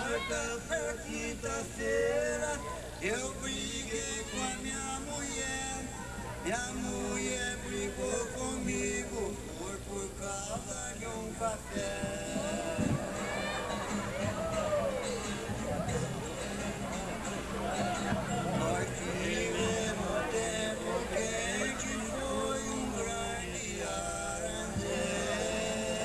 quarta pra quinta-feira eu briguei com a minha mulher. Minha mulher brigou comigo por causa de um café. Nós tivemos tempo quente, foi um grande aranzé.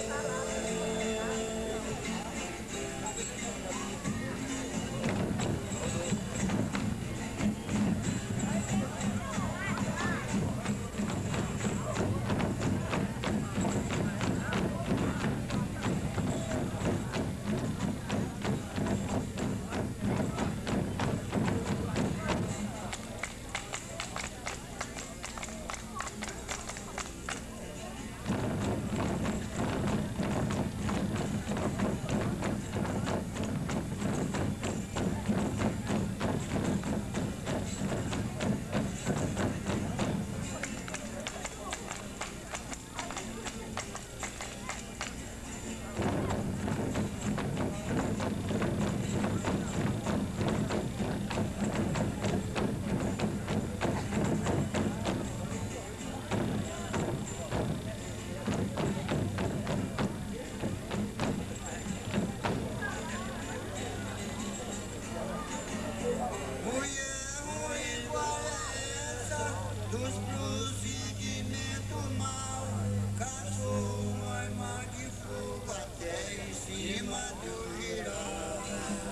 Mulher ruim, qual é essa? Dos procedimentos mal. Cachorro, arma de fogo até em cima do giral.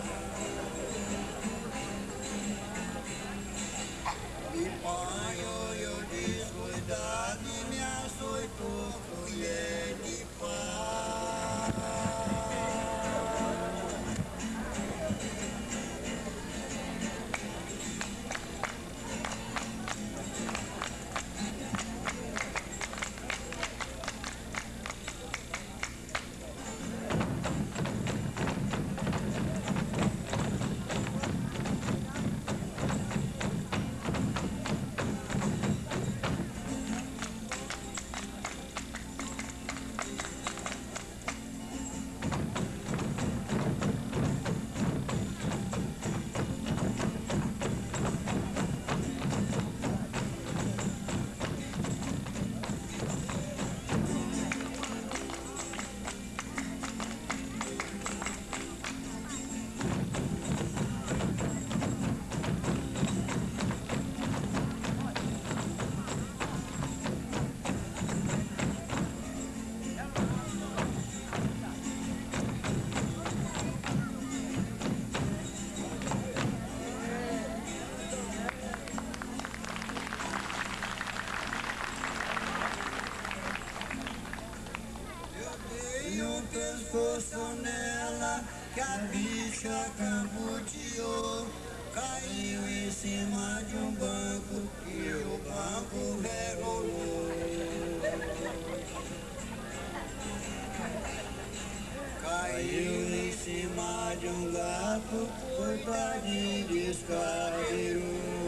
Me banho, eu descuidado e me açoitou colher de pau. Dei um pescoço nela que a bicha cambuteou. Caiu em cima de um banco e o banco rebolou. Caiu em cima de um gato, coitadinho descarreirou.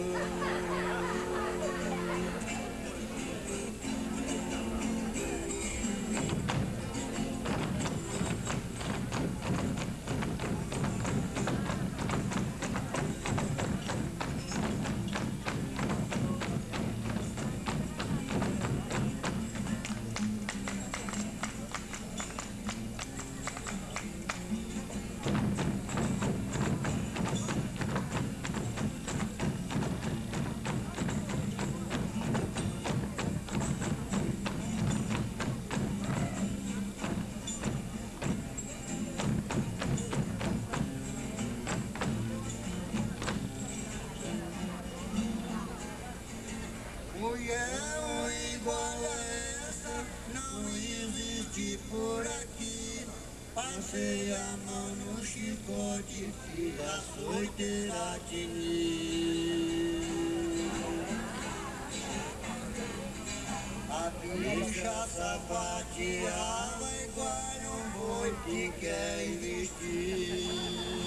Mulher igual a essa não existe por aqui. Passei a mão no chicote, fiz açoiteira de mim. A bicha sapateava igual um boi que quer investir.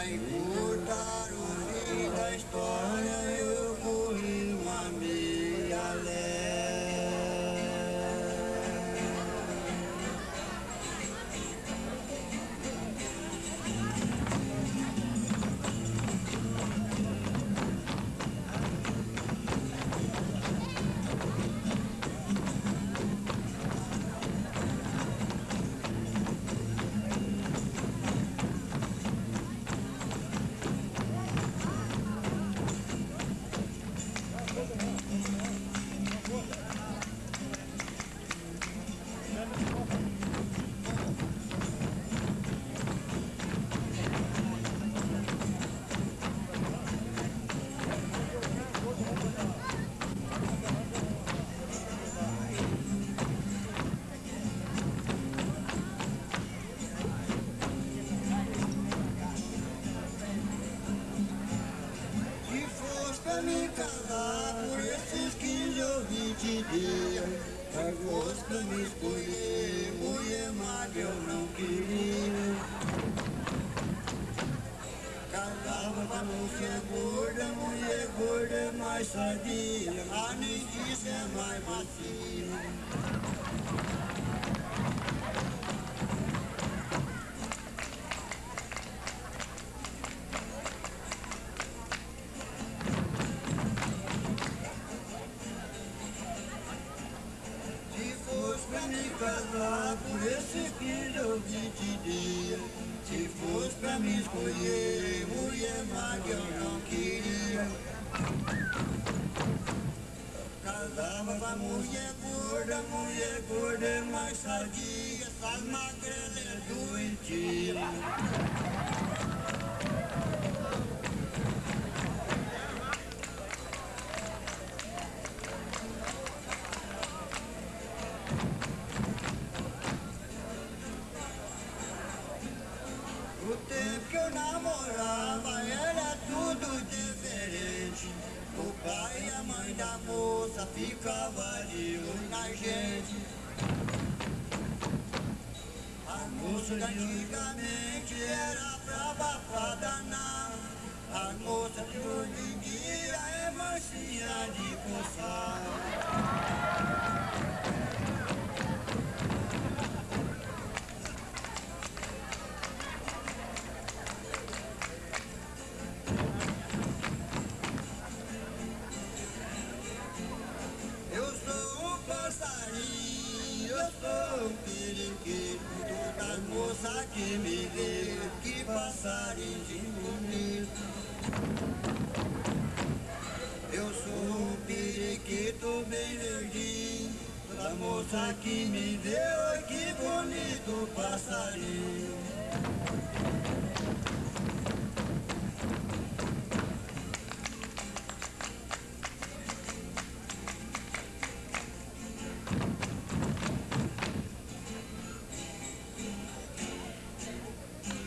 Pra encurtar o fim da história, eu corri uma meia lé. Pra me casar por esses 15 ou 20 dias, pra gosto pra me escolher, mulher magra eu não queria. Casava com a mulher gorda é mais sadia, a neguiça é mais macia. Pra me casar por esses 15 ou 20 dias, se fosse pra me escolher, mulher magra eu não queria. Casava com a mulher gorda é mais sadia, essas magrelas é doentia. O tempo que eu namorava era tudo diferente. O pai e a mãe da moça ficavam de olho na gente. A moça de antigamente era brava pra danar. A moça de hoje em dia é mansinha de coçar. Eu sou um periquito, todas moças que me vê, que passarinho bonito. Eu sou um periquito bem verdinho, toda moça que me vê, oi que bonito passarinho.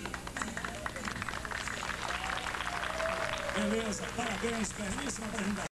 Beleza, parabéns, belíssima apresentação.